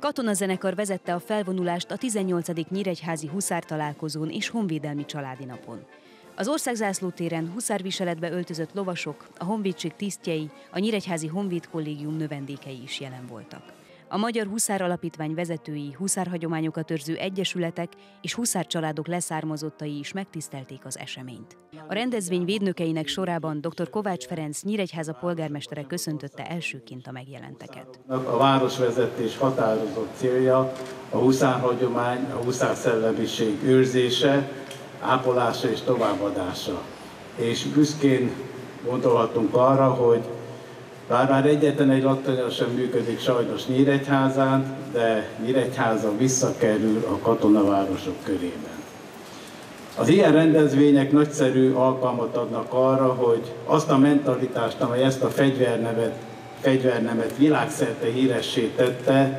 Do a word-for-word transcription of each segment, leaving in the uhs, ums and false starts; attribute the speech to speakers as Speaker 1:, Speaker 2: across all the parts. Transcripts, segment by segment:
Speaker 1: Katonazenekar vezette a felvonulást a tizennyolcadik nyíregyházi huszártalálkozón és honvédelmi családi napon. Az Országzászló téren huszárviseletbe öltözött lovasok, a honvédség tisztjei, a Nyíregyházi Honvéd Kollégium növendékei is jelen voltak. A Magyar Huszár Alapítvány vezetői, huszárhagyományokat őrző egyesületek és huszárcsaládok leszármazottai is megtisztelték az eseményt. A rendezvény védnökeinek sorában dr. Kovács Ferenc Nyíregyháza polgármestere köszöntötte elsőként a megjelenteket.
Speaker 2: A városvezetés határozott célja a huszárhagyomány, a huszárszellemiség őrzése, ápolása és továbbadása. És büszkén gondolhatunk arra, hogy bár már egyetlen egy laktanya sem működik sajnos Nyíregyházán, de Nyíregyháza visszakerül a katonavárosok körében. Az ilyen rendezvények nagyszerű alkalmat adnak arra, hogy azt a mentalitást, amely ezt a fegyvernevet, fegyvernemet világszerte híressé tette,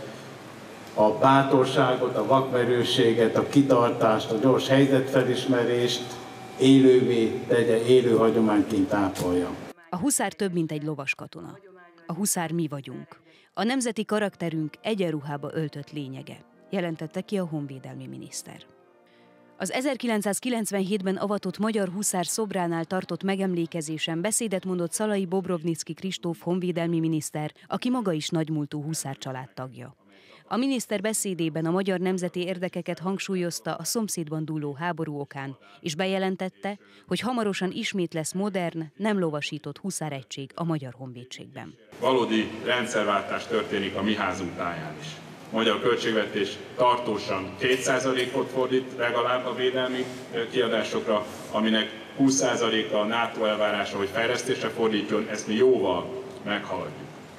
Speaker 2: a bátorságot, a vakmerőséget, a kitartást, a gyors helyzetfelismerést élővé tegye, élő hagyományként ápolja.
Speaker 1: A huszár több, mint egy lovas katona. A huszár mi vagyunk. A nemzeti karakterünk egyenruhába öltött lényege, jelentette ki a honvédelmi miniszter. Az ezerkilencszázkilencvenhétben avatott magyar huszár szobránál tartott megemlékezésen beszédet mondott Szalai Bobrovnicki Kristóf honvédelmi miniszter, aki maga is nagymúltú huszár család tagja. A miniszter beszédében a magyar nemzeti érdekeket hangsúlyozta a szomszédban dúló háború okán, és bejelentette, hogy hamarosan ismét lesz modern, nem lovasított huszáregység a magyar honvédségben.
Speaker 3: Valódi rendszerváltás történik a mi házunk táján is. A magyar költségvetés tartósan két százalékot fordít legalább a védelmi kiadásokra, aminek húsz százaléka a NATO elvárása, hogy fejlesztésre fordítjon, ezt mi jóval meghaladjuk.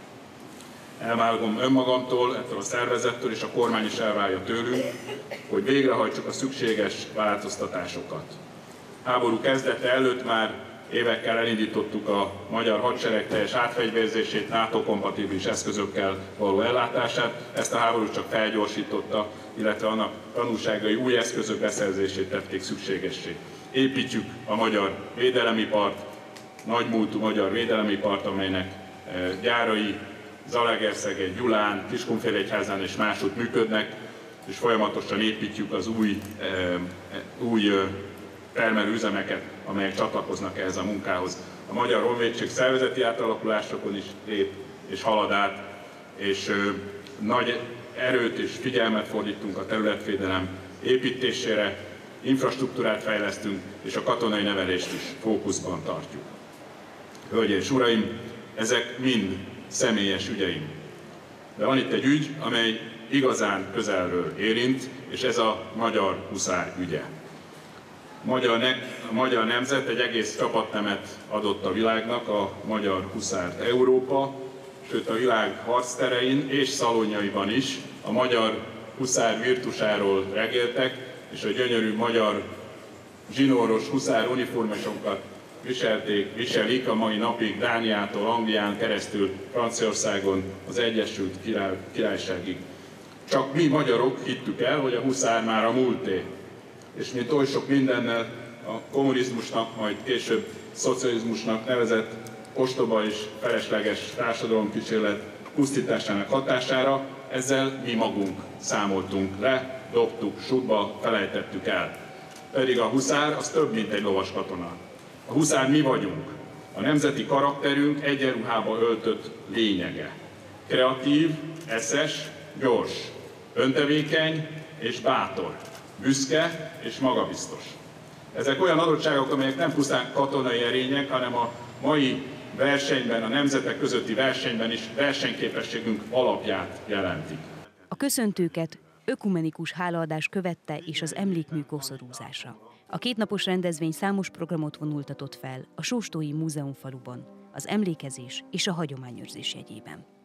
Speaker 3: Elvágom önmagamtól, ettől a szervezettől, és a kormány is elvárja tőlünk, hogy végrehajtsuk a szükséges változtatásokat. Háború kezdete előtt már évekkel elindítottuk a magyar hadsereg teljes átfegyverzését, NATO-kompatibilis eszközökkel való ellátását. Ezt a háború csak felgyorsította, illetve annak tanulságai új eszközök beszerzését tették szükségessé. Építjük a magyar védelemipart, nagymúltú magyar védelemipart, amelynek gyárai Zalaegerszegen, Gyulán, Kiskunfélegyházán és máshogy működnek, és folyamatosan építjük az új, e, új termelőüzemeket, amelyek csatlakoznak ehhez a munkához. A Magyar Honvédség szervezeti átalakulásokon is lép és halad át, és ö, nagy erőt és figyelmet fordítunk a területvédelem építésére, infrastruktúrát fejlesztünk, és a katonai nevelést is fókuszban tartjuk. Hölgyeim és uraim, ezek mind személyes ügyeim. De van itt egy ügy, amely igazán közelről érint, és ez a magyar huszár ügye. A magyar, ne, a magyar nemzet egy egész csapatnemet adott a világnak, a magyar huszárt. Európa, sőt a világ harcterein és szalonjaiban is a magyar huszár virtusáról regéltek, és a gyönyörű magyar zsinóros huszár uniformosokat viselték, viselik a mai napig Dániától, Anglián keresztül, Franciaországon, az Egyesült Király, Királyságig. Csak mi magyarok hittük el, hogy a huszár már a múlté. És mint oly sok mindennel a kommunizmusnak, majd később szocializmusnak nevezett ostoba és felesleges társadalomkísérlet pusztításának hatására, ezzel mi magunk számoltunk le, dobtuk, sútba, felejtettük el. Pedig a huszár az több, mint egy lovas katona. A huszár mi vagyunk, a nemzeti karakterünk egyenruhába öltött lényege. Kreatív, eszes, gyors, öntevékeny és bátor, büszke és magabiztos. Ezek olyan adottságok, amelyek nem pusztán katonai erények, hanem a mai versenyben, a nemzetek közötti versenyben is versenyképességünk alapját jelentik.
Speaker 1: A köszöntőket ökumenikus hálaadás követte és az emlékmű koszorúzása. A kétnapos rendezvény számos programot vonultatott fel a Sóstói Múzeumfaluban, az emlékezés és a hagyományőrzés jegyében.